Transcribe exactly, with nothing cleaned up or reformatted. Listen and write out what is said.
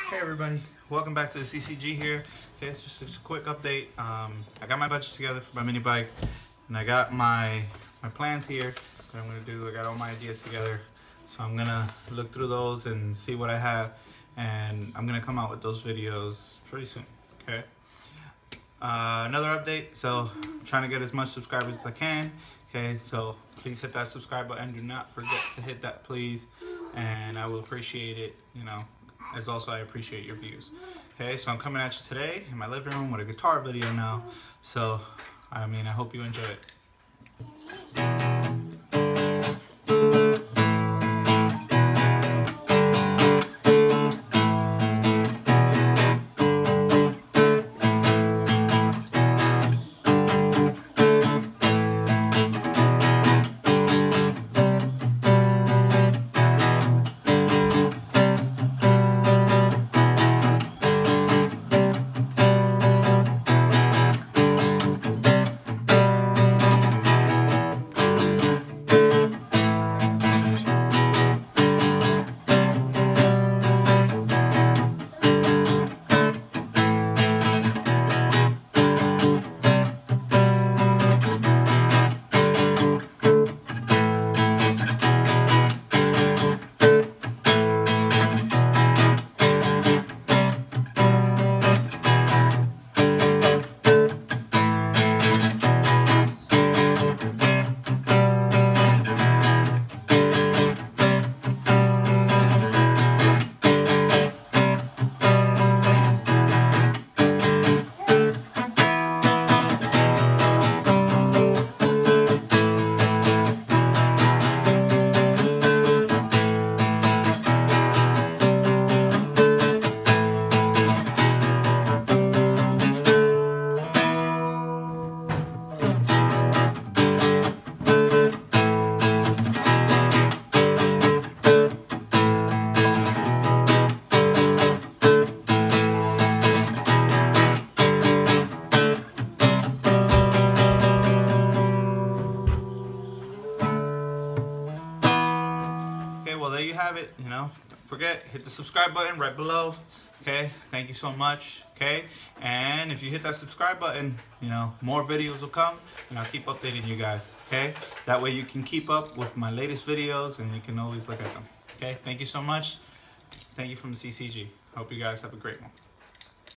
Hey everybody, welcome back to the C C G here. Okay, it's just a quick update. Um, I got my budget together for my mini bike, and I got my my plans here. What I'm gonna do, I got all my ideas together, so I'm gonna look through those and see what I have, and I'm gonna come out with those videos pretty soon. Okay. Uh, another update. So I'm trying to get as much subscribers as I can. Okay, so please hit that subscribe button. Do not forget to hit that, please, and I will appreciate it. You know. As also I appreciate your views. Okay, so I'm coming at you today in my living room with a guitar video now. So, I mean, I hope you enjoy it. Well, there you have it. You know, don't forget, hit the subscribe button right below. Okay, thank you so much. Okay, and if you hit that subscribe button, you know, more videos will come, and I'll keep updating you guys. Okay, that way you can keep up with my latest videos, and you can always look at them. Okay, thank you so much. Thank you from the C C G. Hope you guys have a great one.